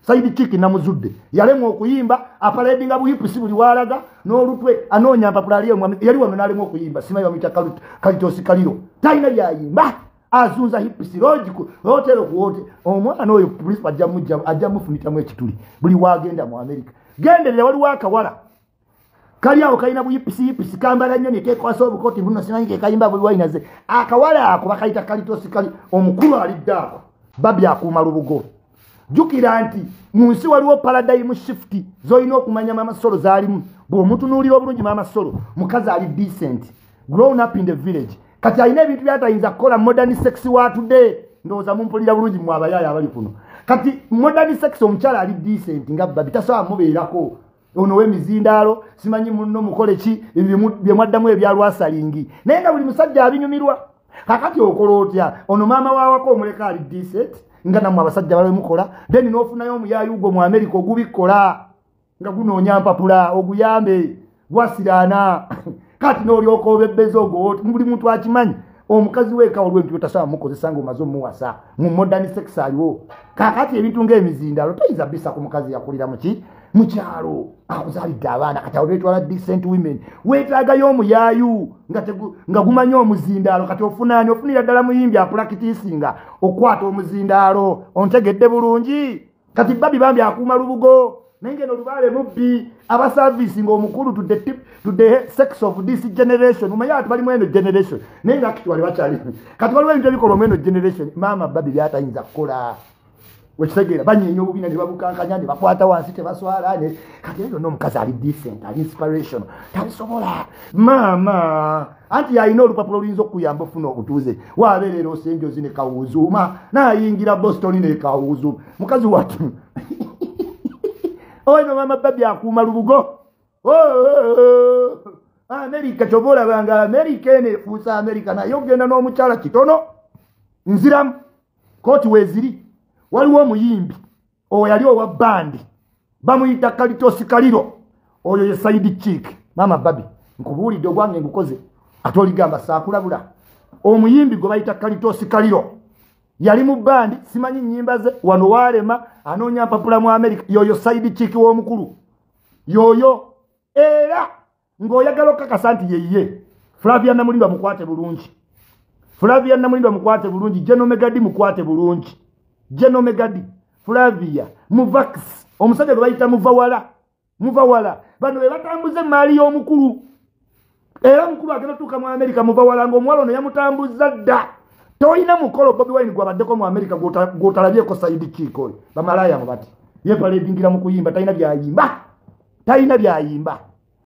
Saidi chik namuzudde yalemwa okuyimba aparedinga buhipusi buli walaga n'olutwe anonya mpapula yali wano nalemwa okuyimba simayi wamita Karitas Kario talina byayimba azunza hipusi logical hotel kuwote omwana oyo principal ajja mufunitamu ekituli buli wagenda mu America genderera waliwo akawala kali awo kalina buhipusi kambala nnyo nekekwasa obukoti buno simanyi kayimba buli wainaze akawala ako bakayita Karitas Kario omukulu aliddaako Bobi akuuma lubugo jukira nti munsi waliwo paradigm shift zoyina okumanya mama solo zalimu bw'omutunuulira obulungi mama solo mukazi ali decent grown up in the village kati alina ebintu byatayinza kukola modern sex wa today ndowooza mumpulira bulungi mu abayaya abali kuno kati modern sex omukyala ali decent nga Bobi tasobola mubeerako ono w'emizindaalo simanyi muno mukole ki bye mwaddamu ebyalwasalingi naye nga buli musajja abinyumirwa kakati okola otya ono maama waawako omuleka ali decent nga namwe abasajja balemukola then n'ofunayo omuyayi ugo mu America ogubikola nga gunoonya mpapula oguyambe gwasiraana kati n'olyoka obebbeza ogwo buli muntu akimanyi omukazi weeka olw'ebintu tasobola mukozesa ng'omaze omuwasa mu modern sex aliwo kakati ebintu ng'emizindaalo toyinza bisa ku mukazi yakulira muki mukyalo akuzaalidde abaana kati abo beetwala decent women weetaagayo omuyayu nga gumanya omuzindaalo kati ofunaani ofunira ddala muyimbi apulakitiisinga okwata omuzindaalo ontegedde bulungi kati Bobi bambi akuuma lubugo naye ngeno lubaale mubbi abaservicinga omukulu to the sex of this generation umanye ati bali mweno generation naye nga kitwale bakyali kati waliwo ebintu ebikolwa mweno generation maama Bobi byatayinza kukola wekitegeera banyeenya obubina ne babukankanya ne bakwata wansi tebaswala kati eyo n'omukazi ali decent ali inspiration tabisobola maama anti yalina olupapula oluyinza okuyamba ofuna obutuuze waabeerera osenjozi ne kawuuzuuma naayingira Boston ne kawuuzuuma mukazi watu oyo maama Bobi akuuma lubugo Amerika kyoba olabanga Amerika eno efuusa Amerika naye ogenda n'omukyala kitono nziramu kooti weeziri waliwo omuyimbi oyo yali owa bandi bamuyita Karitas Kario oyo ye Saidi chik maama Bobi nkubuulidde ogwange ngukoze ate oligamba saakulabula omuyimbi gwe bayita Karitas Kario yali mu bandi simanyi nnyimba ze wano waalema anoonya mpapula mu America yoyo Saidi chik w'omukulu yoyo era ng'oyagala okakasa nti yeye Flavia Namulimba mukwate bulungi Flavia Namulimba mukwate bulungi Genomegadi mukwate bulungi Genomegadi Flavia Muvax omusajja gwe bayita muvawala bano be batambuze maali y'omukulu era mukulu agenda tuuka mu America muvawala ng'omuwala ono yamutambuza dda toyina mukolo Bobi Wine gwabaddeko mu America gw'otalabyeko Saidi chik oyo bamalaya mu bati yepaledingira mu kuyimba talina byayimba